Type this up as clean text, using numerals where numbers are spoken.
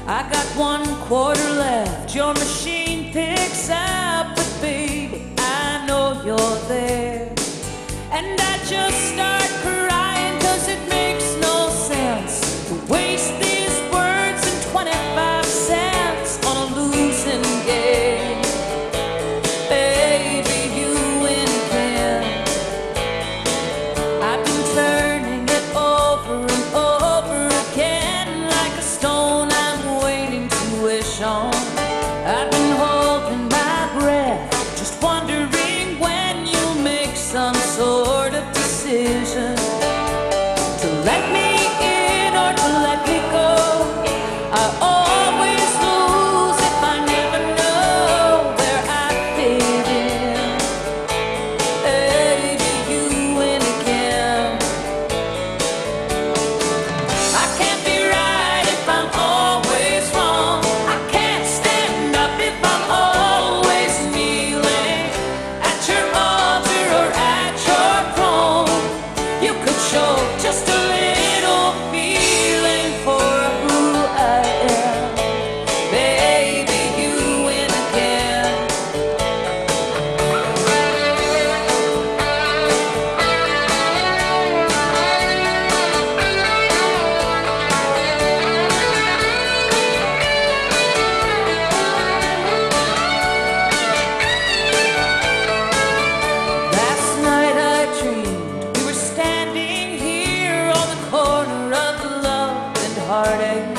I got 1/4 left. Your machine picks up, but baby, I know you're there. And I just start crying 'cause it makes no sense to waste these words and 25 cents on a losing game. Baby, you win again. I've been turning it over and over again like a stone I'm waiting to wish on. I've been holding my breath, just wondering when you'll make some sort of decision to let me in or to let me go. I always lose if I never know where I fit in. Baby, you win again. I can't be right if I'm always wrong. I can't stand up if I'm always kneeling at your altar or at your throne. You could show just a little feeling for who I am. Baby, you win again. Last night I dreamed we were standing here on the corner of love and heartache.